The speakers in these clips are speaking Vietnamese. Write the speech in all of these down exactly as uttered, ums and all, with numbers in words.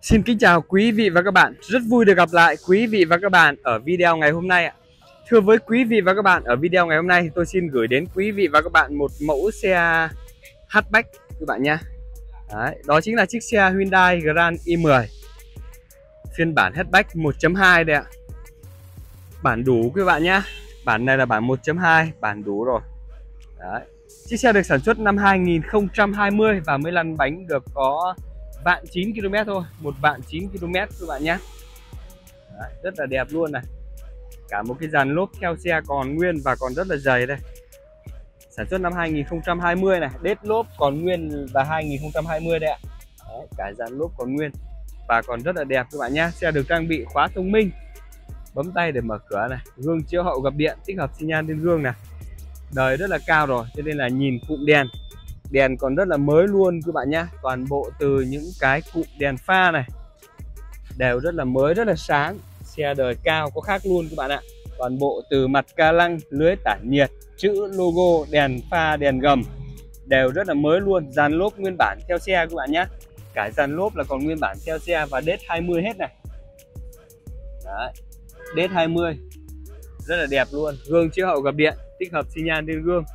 Xin kính chào quý vị và các bạn. Rất vui được gặp lại quý vị và các bạn ở video ngày hôm nay ạ. Thưa với quý vị và các bạn, ở video ngày hôm nay tôi xin gửi đến quý vị và các bạn một mẫu xe hatchback các bạn nha. Đấy, đó chính là chiếc xe Hyundai Grand i mười phiên bản hatchback một chấm hai đây ạ. Bản đủ các bạn nhá. Bản này là bản một chấm hai, bản đủ rồi. Đấy. Chiếc xe được sản xuất năm hai nghìn không trăm hai mươi và mới lăn bánh được có vạn chín ki lô mét thôi, một vạn chín ki lô mét các bạn nhé. Đấy, rất là đẹp luôn này. Cả một cái dàn lốp theo xe còn nguyên và còn rất là dày đây. Sản xuất năm hai nghìn không trăm hai mươi này, đết lốp còn nguyên và hai nghìn không trăm hai mươi đây ạ. Đấy, cả dàn lốp còn nguyên và còn rất là đẹp các bạn nhé. Xe được trang bị khóa thông minh, bấm tay để mở cửa này, gương chiếu hậu gập điện, tích hợp xi nhan trên gương này. Đời rất là cao rồi, cho nên là nhìn cụm đèn Đèn còn rất là mới luôn các bạn nhé. Toàn bộ từ những cái cụm đèn pha này đều rất là mới, rất là sáng. Xe đời cao có khác luôn các bạn ạ. Toàn bộ từ mặt ca lăng, lưới tản nhiệt, chữ logo, đèn pha, đèn gầm đều rất là mới luôn. Dàn lốp nguyên bản theo xe các bạn nhé. Cả dàn lốp là còn nguyên bản theo xe và đết hai mươi hết này. Đấy, đết hai mươi rất là đẹp luôn. Gương chiếu hậu gập điện, tích hợp xi nhan trên gương.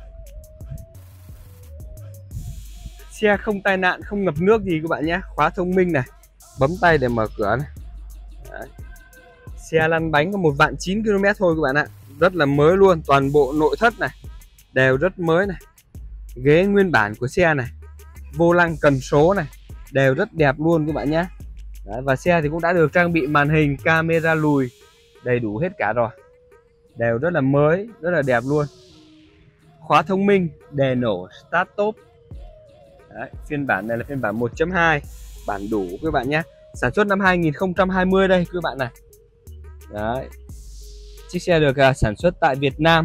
Xe không tai nạn, không ngập nước gì các bạn nhé. Khóa thông minh này, bấm tay để mở cửa này. Đấy. Xe lăn bánh có một vạn chín ki lô mét thôi các bạn ạ. Rất là mới luôn. Toàn bộ nội thất này đều rất mới này. Ghế nguyên bản của xe này, vô lăng cần số này đều rất đẹp luôn các bạn nhé. Đấy, và xe thì cũng đã được trang bị màn hình, camera lùi đầy đủ hết cả rồi. Đều rất là mới, rất là đẹp luôn. Khóa thông minh, đèn nổ, start stop. Đấy, phiên bản này là phiên bản một chấm hai, bản đủ các bạn nhé. Sản xuất năm hai nghìn không trăm hai mươi đây các bạn này. Đấy. Chiếc xe được uh, sản xuất tại Việt Nam.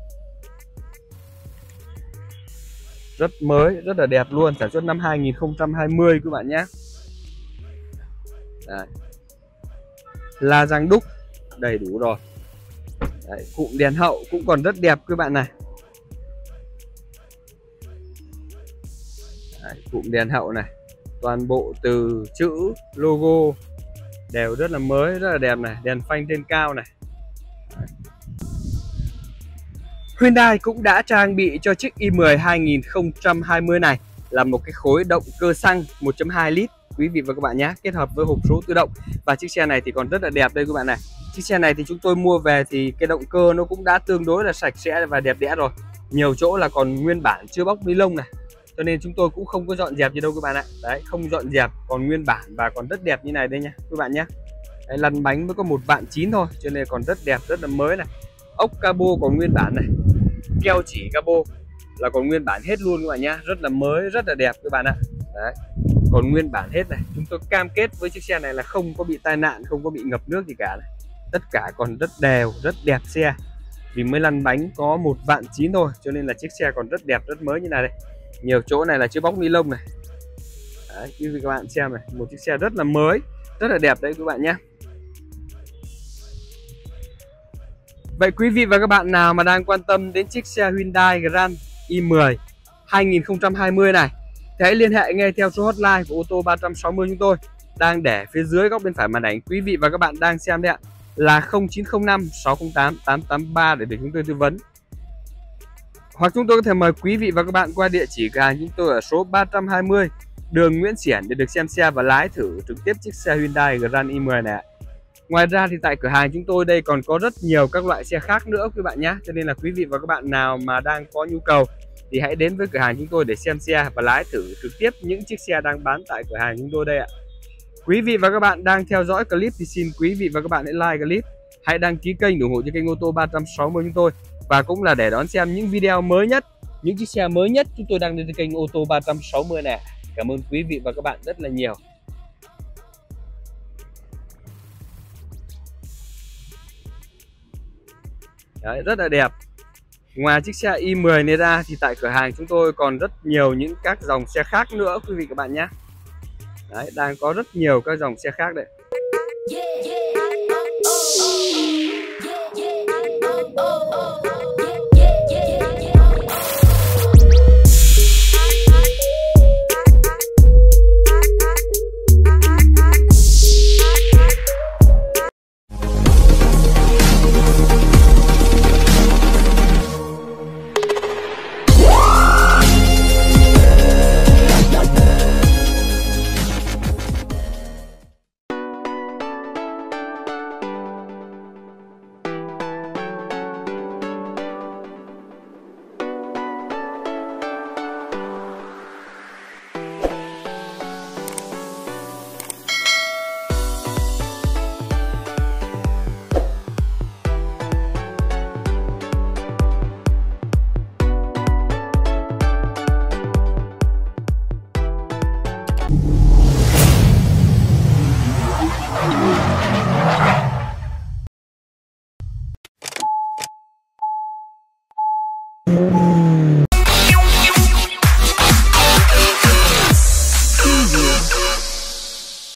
Rất mới, rất là đẹp luôn. Sản xuất năm hai nghìn không trăm hai mươi các bạn nhé. Đấy. La răng đúc đầy đủ rồi. Đấy, cụm đèn hậu cũng còn rất đẹp các bạn này. Đấy, cụm đèn hậu này, toàn bộ từ chữ logo đều rất là mới, rất là đẹp này. Đèn phanh trên cao này. Đấy. Hyundai cũng đã trang bị cho chiếc i mười hai nghìn không trăm hai mươi này là một cái khối động cơ xăng một chấm hai lít quý vị và các bạn nhé, kết hợp với hộp số tự động. Và chiếc xe này thì còn rất là đẹp đây các bạn này. Chiếc xe này thì chúng tôi mua về thì cái động cơ nó cũng đã tương đối là sạch sẽ và đẹp đẽ rồi. Nhiều chỗ là còn nguyên bản chưa bóc ni lông này, cho nên chúng tôi cũng không có dọn dẹp gì đâu các bạn ạ. Đấy, không dọn dẹp, còn nguyên bản và còn rất đẹp như này đây nha các bạn nhé. Đấy, lăn bánh mới có một vạn chín thôi, cho nên còn rất đẹp, rất là mới này. Ốc cabo còn nguyên bản này, keo chỉ cabo là còn nguyên bản hết luôn các bạn nhé. Rất là mới, rất là đẹp các bạn ạ. Đấy, còn nguyên bản hết này. Chúng tôi cam kết với chiếc xe này là không có bị tai nạn, không có bị ngập nước gì cả này. Tất cả còn rất đều, rất đẹp xe. Vì mới lăn bánh có một vạn chín thôi, cho nên là chiếc xe còn rất đẹp, rất mới như này đây. Nhiều chỗ này là chưa bóc ni lông này. Đấy, như các bạn xem này, một chiếc xe rất là mới, rất là đẹp đấy các bạn nhé. Vậy quý vị và các bạn nào mà đang quan tâm đến chiếc xe Hyundai Grand i mười hai nghìn không trăm hai mươi này thì hãy liên hệ ngay theo số hotline của ô tô ba trăm sáu mươi chúng tôi đang để phía dưới góc bên phải màn ảnh quý vị và các bạn đang xem đấy ạ, là không chín không năm sáu không tám tám tám ba để được chúng tôi tư vấn. Hoặc chúng tôi có thể mời quý vị và các bạn qua địa chỉ cửa hàng chúng tôi ở số ba trăm hai mươi đường Nguyễn Xiển để được xem xe và lái thử trực tiếp chiếc xe Hyundai Grand i mười này. Ngoài ra thì tại cửa hàng chúng tôi đây còn có rất nhiều các loại xe khác nữa quý bạn nhé. Cho nên là quý vị và các bạn nào mà đang có nhu cầu thì hãy đến với cửa hàng chúng tôi để xem xe và lái thử trực tiếp những chiếc xe đang bán tại cửa hàng chúng tôi đây ạ. Quý vị và các bạn đang theo dõi clip thì xin quý vị và các bạn hãy like clip, hãy đăng ký kênh ủng hộ cho kênh ô tô ba trăm sáu mươi chúng tôi, và cũng là để đón xem những video mới nhất, những chiếc xe mới nhất chúng tôi đăng lên trên kênh ô tô ba trăm sáu mươi này. Cảm ơn quý vị và các bạn rất là nhiều. Đấy, rất là đẹp. Ngoài chiếc xe i mười này ra thì tại cửa hàng chúng tôi còn rất nhiều những các dòng xe khác nữa quý vị các bạn nhé. Đấy, đang có rất nhiều các dòng xe khác đấy. Yeah, yeah. Oh, oh. Yeah, yeah. Oh, oh.